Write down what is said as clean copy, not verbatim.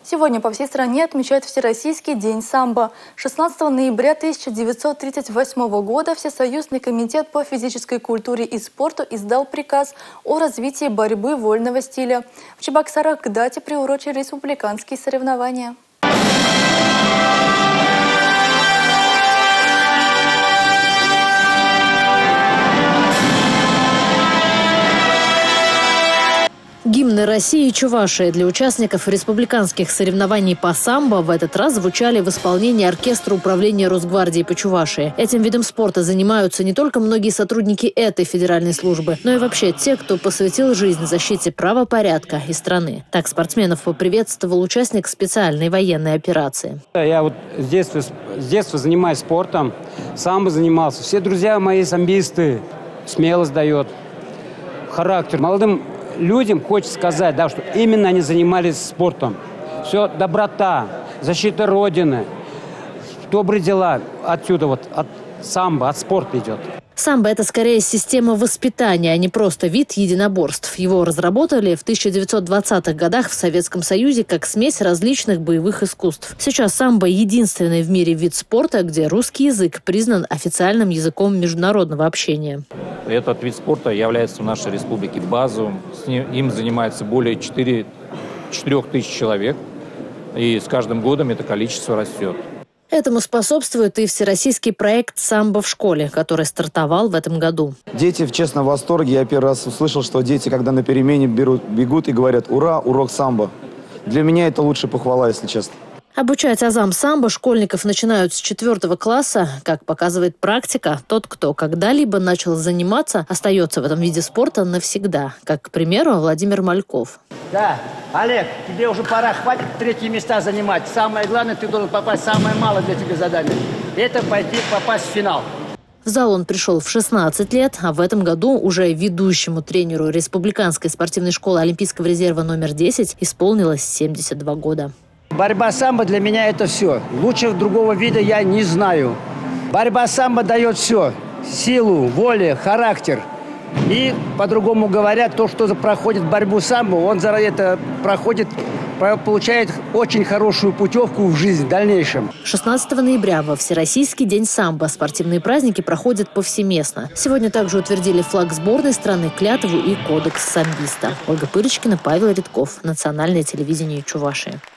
Сегодня по всей стране отмечают Всероссийский день самбо. 16 ноября 1938 года Всесоюзный комитет по физической культуре и спорту издал приказ о развитии борьбы вольного стиля. В Чебоксарах к дате приурочили республиканские соревнования. Гимны России и Чувашии для участников республиканских соревнований по самбо в этот раз звучали в исполнении оркестра управления Росгвардии по Чувашии. Этим видом спорта занимаются не только многие сотрудники этой федеральной службы, но и вообще те, кто посвятил жизнь защите правопорядка и страны. Так спортсменов поприветствовал участник специальной военной операции. Я с детства занимаюсь спортом, самбо занимался. Все друзья мои самбисты, смелость дает, характер. Молодым людям хочется сказать, что именно они занимались спортом. Все доброта, защита Родины, добрые дела отсюда, от самбо, от спорта идет. Самбо – это скорее система воспитания, а не просто вид единоборств. Его разработали в 1920-х годах в Советском Союзе как смесь различных боевых искусств. Сейчас самбо – единственный в мире вид спорта, где русский язык признан официальным языком международного общения. Этот вид спорта является в нашей республике базовым. Им занимается более 4 тысяч человек. И с каждым годом это количество растет. Этому способствует и всероссийский проект «Самбо в школе», который стартовал в этом году. Дети, честно, в восторге. Я первый раз услышал, что дети, когда на перемене бегут и говорят «Ура, урок самбо». Для меня это лучшая похвала, если честно. Обучать азам самбо школьников начинают с 4 класса. Как показывает практика, тот, кто когда-либо начал заниматься, остается в этом виде спорта навсегда. Как, к примеру, Владимир Мальков. Да, Олег, тебе уже пора, хватит третьи места занимать. Самое главное, ты должен попасть, самое малое для тебя задание. Это попасть в финал. В зал он пришел в 16 лет, а в этом году уже ведущему тренеру Республиканской спортивной школы Олимпийского резерва номер 10 исполнилось 72 года. Борьба самбо для меня это все. Лучше другого вида я не знаю. Борьба самбо дает все. Силу, волю, характер. И, по-другому говоря, то, что проходит борьбу самбо, он за это получает очень хорошую путевку в жизнь в дальнейшем. 16 ноября во Всероссийский день самбо спортивные праздники проходят повсеместно. Сегодня также утвердили флаг сборной страны, клятву и кодекс самбиста. Ольга Пырочкина, Павел Редков. Национальное телевидение Чувашии.